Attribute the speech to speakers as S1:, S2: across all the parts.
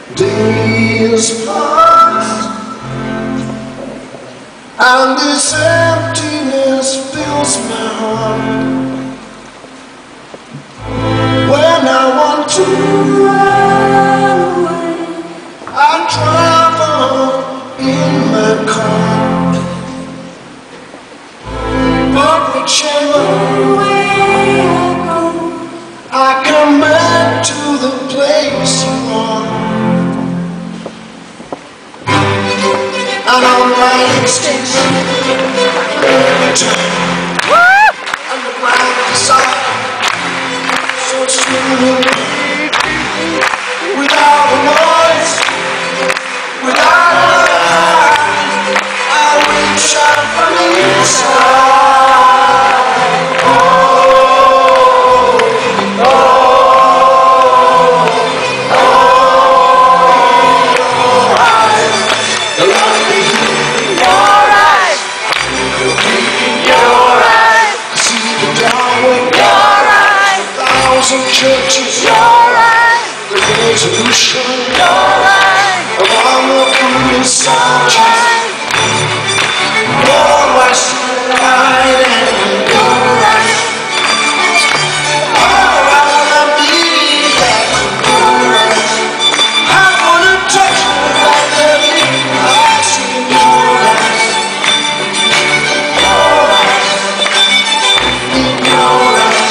S1: Days pass, and this emptiness fills my heart. When I want to run away, I travel in my car. But whichever way I go, I come back to the place you are. And all my instincts return, and the blind desire so soon, without a noise, without a lie, I reach out from inside. Churches, you're right. The resolution, you're right. Of all the foolish soldiers, you're right. Right, and you're right. Oh, I wanna be that. You're right. I wanna touch you like that. I see you're right. You're right. You're right.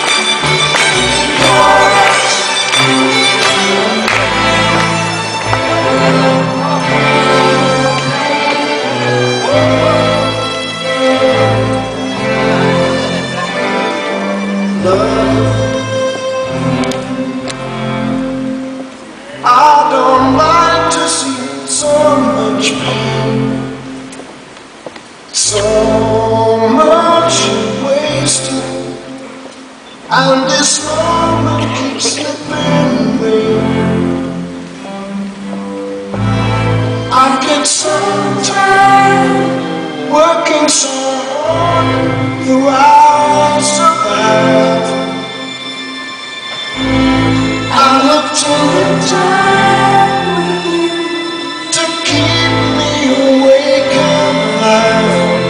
S1: I don't like to see so much pain, so much wasted, and this moment keeps slipping away. I get so tired, working so hard, though I'll survive. I look to the time with you to keep me awake and alive.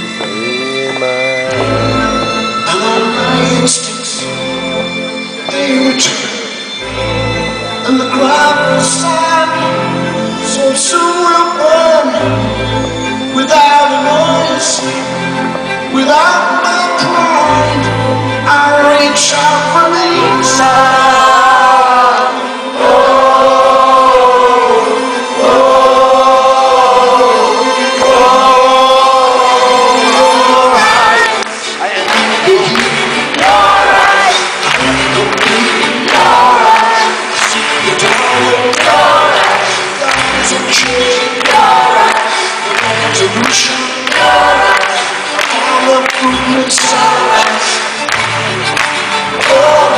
S1: And all my instincts, they return, and the ground will sigh, so soon will burn, without a noise, without my pride. I reach out from the inside. All the foolish silence. Oh,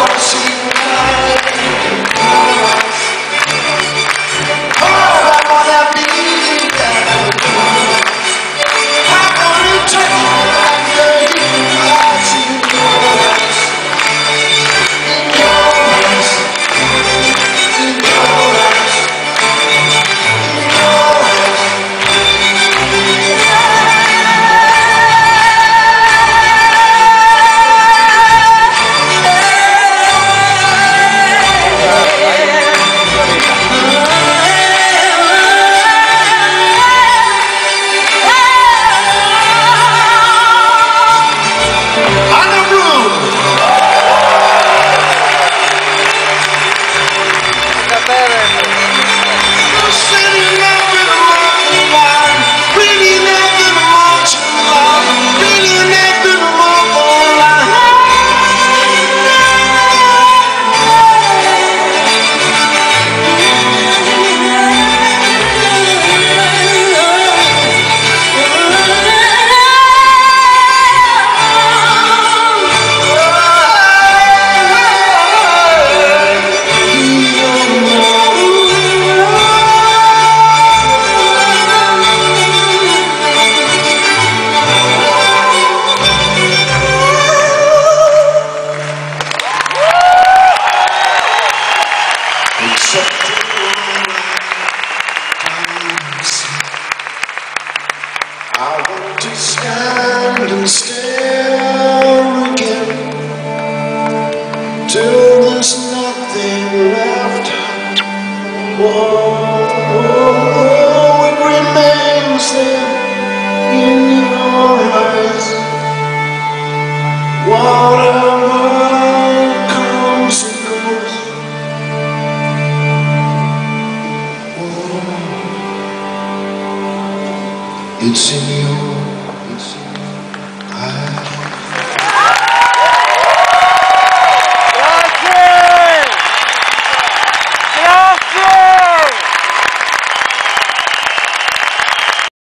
S1: It's in your